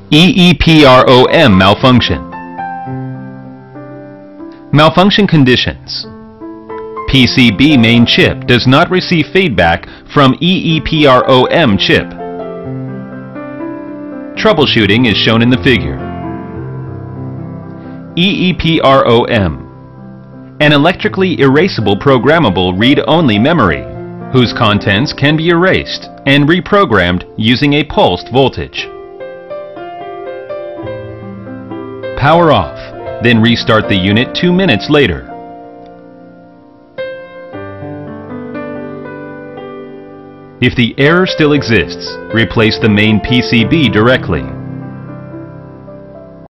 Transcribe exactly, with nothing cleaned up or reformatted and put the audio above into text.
EEPROM malfunction. Malfunction conditions. P C B main chip does not receive feedback from EEPROM chip. Troubleshooting is shown in the figure. EEPROM, an electrically erasable programmable read-only memory, whose contents can be erased and reprogrammed using a pulsed voltage. Power off, then restart the unit two minutes later. If the error still exists, replace the main P C B directly.